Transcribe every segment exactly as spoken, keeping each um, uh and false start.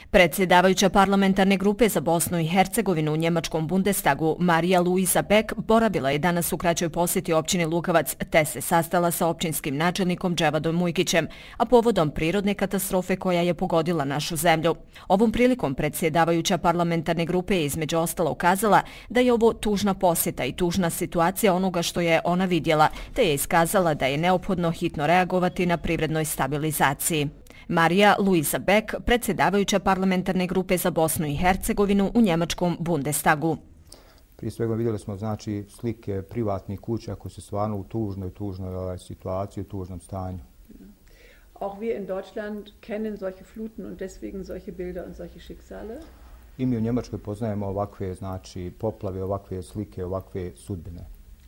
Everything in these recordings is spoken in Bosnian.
Predsjedavajuća parlamentarne grupe za Bosnu i Hercegovinu u njemačkom Bundestagu Marija Luisa Beck boravila je danas u kraćoj posjeti općini Lukavac te se sastala sa općinskim načelnikom Dževadom Mujkićem, a povodom prirodne katastrofe koja je pogodila našu zemlju. Ovom prilikom predsjedavajuća parlamentarne grupe je između ostalo ukazala da je ovo tužna posjeta i tužna situacija onoga što je ona vidjela, te je iskazala da je neophodno hitno reagovati na privrednoj stabilizaciji. Marija Luisa Beck, predsjedavajuća parlamentarne grupe za Bosnu i Hercegovinu u njemačkom Bundestagu. Prije svega vidjeli smo znači slike privatnih kuća koje su stvarno u tužnoj, tužnoj ovaj, situaciji, u tužnom stanju. Auch wir in Deutschland kennen solche Fluten und deswegen solche Bilder und solche Schicksale. I mi u Njemačkoj poznajemo ovakve znači poplave, ovakve slike, ovakve sudbine.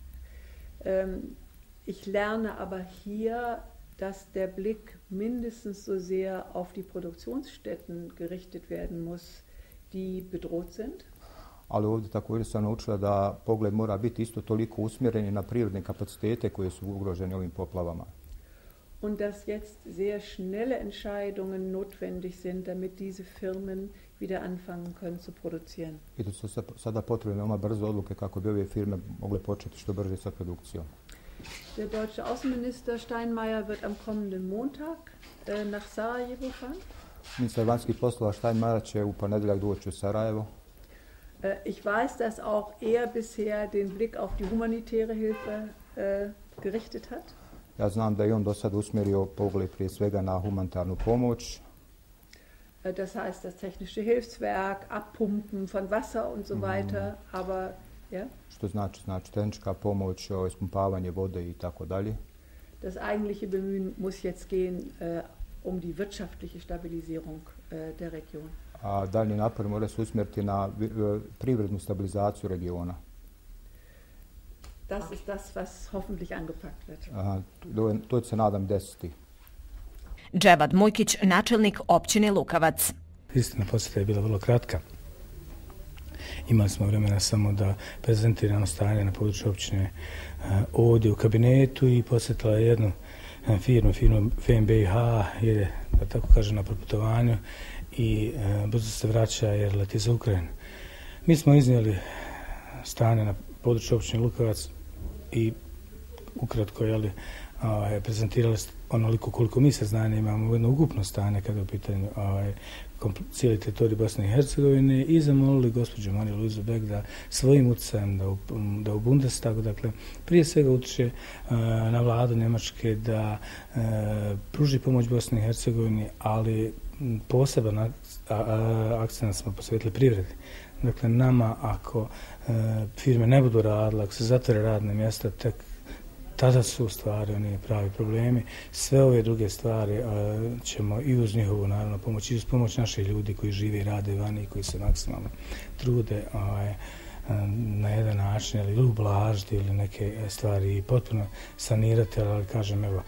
Um, ich lerne aber hier, dass der Blick mindestens so sehr auf die Produktionsstätten gerichtet werden muss, die bedroht sind. Ali ovdje također sam naučila da pogled mora biti isto toliko usmjeren na prirodne kapacitete koje su ugrožene ovim poplavama. Und dass jetzt sehr schnelle Entscheidungen notwendig sind, damit diese Firmen wieder anfangen können zu produzieren. I da su sada potrebne veoma brze odluke kako bi ove firme mogle početi što brže sa produkcijom. Der deutsche Außenminister Steinmeier wird am kommenden Montag äh, nach Sarajevo fahren. Ministar vanjskih poslova Steinmeier će u ponedjeljak doći u Sarajevo. Äh, ich weiß, dass auch er bisher den Blick auf die humanitäre Hilfe äh, gerichtet hat. Ja znam da je on do sada usmjerio pogled prije svega na humanitarnu pomoć. Äh, das heißt das technische Hilfswerk, Abpumpen von Wasser und so weiter, mm. aber ja. Što znači, znači tehnička pomoć, ispumpavanje vode i tako dalje. Das eigentliche Bemühen muss jetzt gehen uh, um die wirtschaftliche Stabilisierung uh, der Region. A dalji napor mora se usmjeriti na uh, privrednu stabilizaciju regiona. Das ist das, was hoffentlich angepackt wird. Aha, to, to se nadam desiti. Dževad Mujkić, načelnik općine Lukavac. Istina, posjeta je bila vrlo kratka. Imali smo vremena samo da prezentiramo stanje na području općine ovdje u kabinetu i posjetila je jednu firmu, firmu F M B H, je, da tako kaže, na proputovanju i brzo se vraća jer leti za Ukrajinu. Mi smo iznijeli stanje na području općine Lukavac i ukratko jeli, ovaj, prezentirali onoliko koliko mi se znanja imamo jedno ukupno stanje kada je u pitanju ovaj, cijeli teritorij Bosne i Hercegovine i zamolili gospođu Mariju Luisu Beck da svojim utjecajem da u, da u Bundestagu, dakle, prije svega utječe uh, na vladu Njemačke da uh, pruži pomoć Bosni i Hercegovini, ali poseban ak a, a, akcent smo posvetili privredi. Dakle, nama ako uh, firme ne budu radile, ako se zatvore radne mjesta, tek tada su u stvari oni pravi problemi. Sve ove druge stvari uh, ćemo i uz njihovu naravno pomoć, i uz pomoć naših ljudi koji žive i rade vani i koji se maksimalno trude uh, na jedan način ili ublažiti ili neke stvari i potpuno sanirati, ali kažem evo,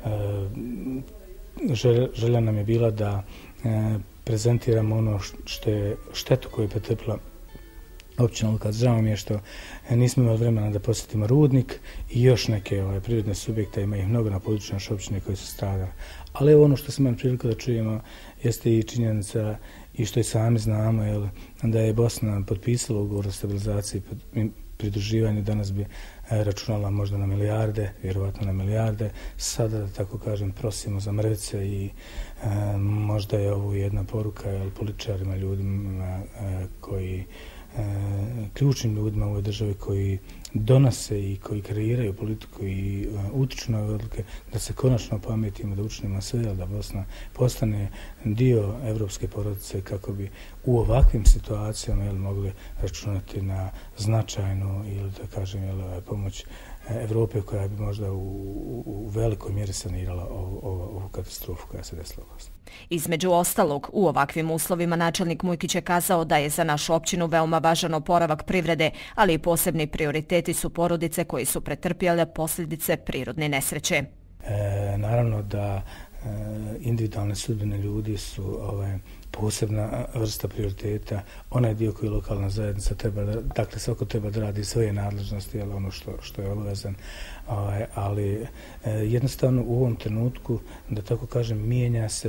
uh, želja, želja nam je bila da uh, prezentiramo ono što je štetu koju je pretrpila općina Lukavac. Žao mi je što nismo imali vremena da posjetimo rudnik i još neke ovaj, prirodne subjekte, ima ih mnogo na području naše općine koji su stradali. Ali ono što smo imali priliku da čujemo jeste i činjenica i što i sami znamo, jel, da je Bosna potpisala ugovor o stabilizaciji i pridruživanju, danas bi računala možda na milijarde, vjerovatno na milijarde. Sada, da tako kažem, prosimo za mrvice i e, možda je ovo jedna poruka jel, političarima, ljudima e, koji E, ključnim ljudima u ovoj državi koji donose i koji kreiraju politiku i e, utiču na odluke, da se konačno pametimo, da učinimo sve, da Bosna postane dio evropske porodice kako bi u ovakvim situacijama jel, mogli računati na značajnu ili da kažem jel, pomoć Evrope koja bi možda u, u, u velikoj mjeri sanirala ovu, ovu, ovu katastrofu koja se desila u Bosni. Između ostalog, u ovakvim uslovima načelnik Mujkić je kazao da je za našu općinu veoma važan oporavak privrede, ali i posebni prioriteti su porodice koji su pretrpjele posljedice prirodne nesreće. E, naravno da e, individualne sudbine ljudi su ovaj, posebna vrsta prioriteta, onaj dio koji lokalna zajednica treba, dakle svako treba da radi svoje nadležnosti, ali ono što, što je obavezan, ovaj, ali e, jednostavno u ovom trenutku, da tako kažem, mijenja se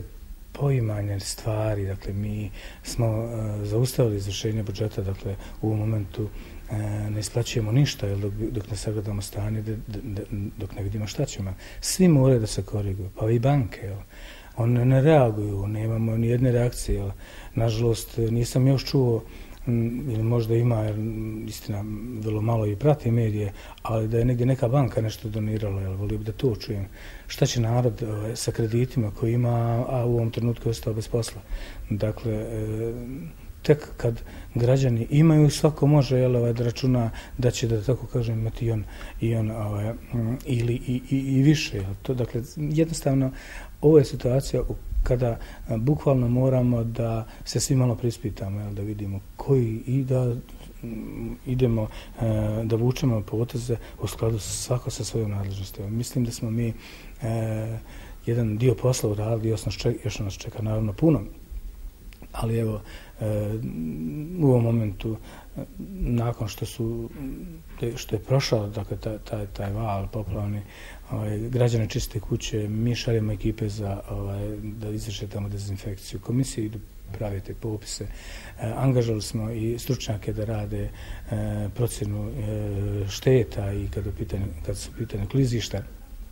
poimanje stvari, dakle mi smo uh, zaustavili izvršenje budžeta, dakle u ovom momentu uh, ne isplaćujemo ništa, jer dok, dok ne sagledamo stanje, de, de, de, dok ne vidimo šta ćemo. Svi moraju da se koriguju, pa i banke, jel? One ne reaguju, nemamo ni jedne reakcije, jel? Nažalost, nisam još čuo, ili možda ima, jer istina vrlo malo i prati medije, ali da je negdje neka banka nešto donirala, jel, volio bi da to čujem. Šta će narod ovaj, sa kreditima koji ima, a u ovom trenutku je ostao bez posla? Dakle, e, tek kad građani imaju, svako može, jel, ovaj, da računa da će, da tako kažem, imati i on, i on ovaj, ili i, i, i više. Jel. To, dakle, jednostavno, ovo je situacija u kada a, bukvalno moramo da se svi malo prispitamo, jel, da vidimo koji i da m, idemo a, da vučemo poteze u skladu svako sa svojom nadležnostima. Mislim da smo mi a, jedan dio posla uradili, još nas čeka, još nas čeka naravno puno, ali evo a, u ovom momentu a, nakon što su što je prošao, dakle taj, taj, taj val poplavni, ovaj, građane čiste kuće, mi šaljemo ekipe za ovaj, da izvrše tamo dezinfekciju. Komisije idu pravi te popise. E, angažali smo i stručnjake da rade e, procjenu e, šteta i kad, pitanje, kad su pitanje klizišta.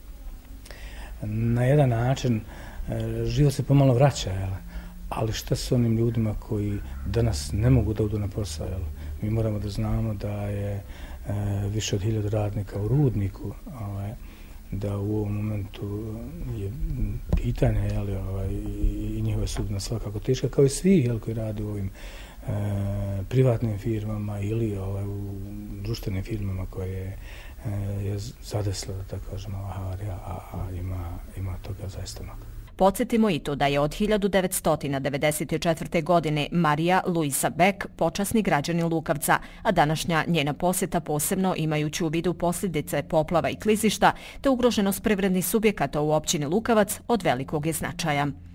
Na jedan način e, život se pomalo vraća, jel? Ali šta s onim ljudima koji danas ne mogu da odu na posao? Jel? Mi moramo da znamo da je e, više od hiljadu radnika u rudniku, ovaj, da u ovom momentu je pitanje, jel, ovaj, i njihova sudbina svakako teška, kao i svi, jel, koji rade u ovim e, privatnim firmama ili ovaj, u društvenim firmama koje e, je zadesla, da tako kažemo, havarija, a, a ima, ima toga zaista mnogo. Podsjetimo i to da je od hiljadu devetsto devedeset četvrte. godine Marija Luisa Beck počasni građanin Lukavca, a današnja njena posjeta posebno imajući u vidu posljedice poplava i klizišta te ugroženost privrednih subjekata u općini Lukavac od velikog je značaja.